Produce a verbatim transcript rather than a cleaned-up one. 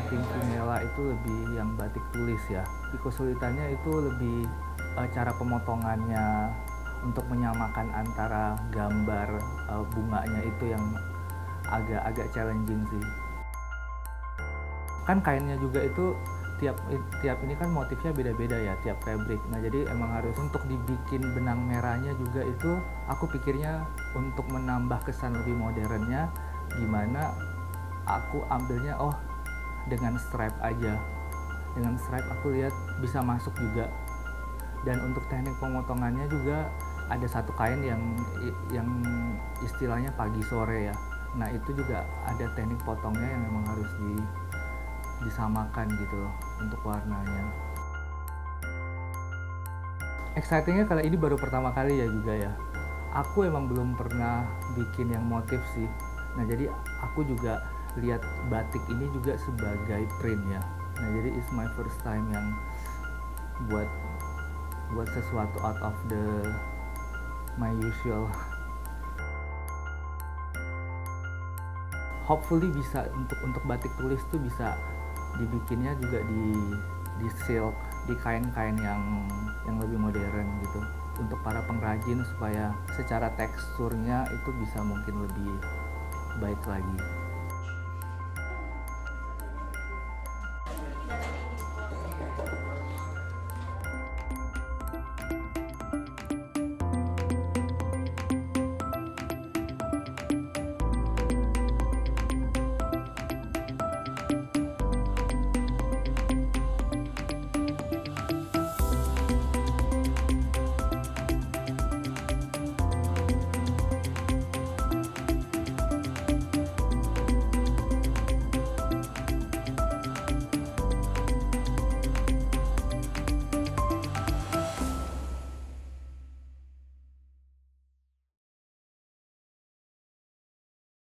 tim Vimela itu lebih yang batik tulis ya. Kesulitannya itu lebih uh, cara pemotongannya untuk menyamakan antara gambar uh, bunganya itu yang agak-agak challenging sih. Kan kainnya juga itu tiap tiap ini kan motifnya beda-beda ya, tiap fabric. Nah jadi emang harus untuk dibikin benang merahnya juga itu aku pikirnya untuk menambah kesan lebih modernnya, gimana aku ambilnya oh dengan stripe aja. Dengan stripe aku lihat bisa masuk juga. Dan untuk teknik pemotongannya juga ada satu kain yang yang istilahnya pagi sore ya. Nah itu juga ada teknik potongnya yang memang harus di disamakan gitu loh untuk warnanya. Excitingnya kali ini baru pertama kali ya juga ya. Aku emang belum pernah bikin yang motif sih. Nah jadi aku juga lihat batik ini juga sebagai print ya. Nah jadi it's my first time yang buat buat sesuatu out of the my usual. Hopefully bisa untuk untuk batik tulis tuh bisa dibikinnya juga di di silk, di kain-kain yang yang lebih modern gitu untuk para pengrajin supaya secara teksturnya itu bisa mungkin lebih baik lagi.